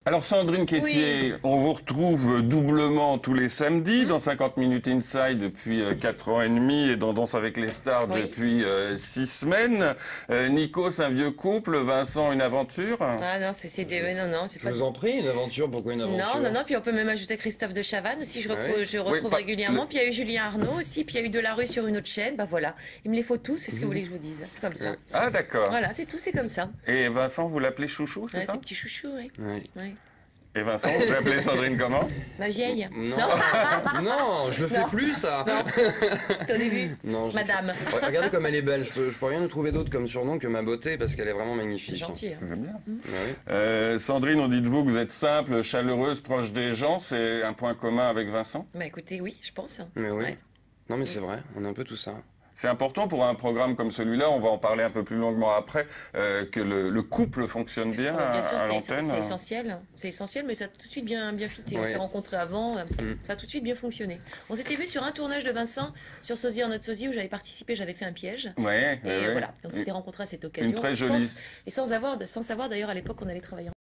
Alors Sandrine Quétier, on vous retrouve doublement tous les samedis dans 50 minutes inside depuis 4 ans et demi et dans Danse avec les stars Oui. depuis 6 semaines. Nico, c'est un vieux couple, Vincent, une aventure. Ah non, non, non, c'est Je pas. vous en prie, une aventure, pourquoi une Non, aventure? non, non, puis on peut même ajouter Christophe de Chavannes aussi, Ah oui. je Oui, retrouve pas- régulièrement. Puis il y a eu Julien Arnaud aussi, puis il y a eu Delarue sur une autre chaîne. Bah voilà, il me les faut tous, c'est ce que vous voulez que je vous dise. C'est comme ça. Ah d'accord. Voilà, c'est tout, c'est comme ça. Et Vincent, vous l'appelez Chouchou, c'est Ouais, ça? ces petits chouchous, oui. Oui. Oui. Et Vincent, vous l'appelez Sandrine comment? Ma vieille. Non, Non, non, je le fais Non. plus ça. non, c'était au début. Non, je dis que Madame. c'est- Regardez comme elle est belle. Je peux rien nous trouver d'autre comme surnom que ma beauté parce qu'elle est vraiment C'est magnifique. gentil. Hein. J'aime bien. Ah oui. Sandrine, on dit de vous que vous êtes simple, chaleureuse, proche des gens. C'est un point commun avec Vincent? Bah écoutez, oui, je pense. Mais oui. Ouais. Non, mais c'est vrai, on a un peu tout ça. C'est important pour un programme comme celui-là, on va en parler un peu plus longuement après, que le couple fonctionne bien Bien sûr, à c'est l'antenne. essentiel. C'est essentiel, mais ça a tout de suite bien fité. On Ouais. s'est rencontrés avant, Mm. ça a tout de suite bien fonctionné. On s'était vu sur un tournage de Vincent, sur Sosie en notre sosie, où j'avais participé, j'avais fait un piège. Ouais, Et ouais. voilà, et on s'était rencontrés à cette occasion. Une très jolie. Sans savoir d'ailleurs à l'époque qu'on allait travailler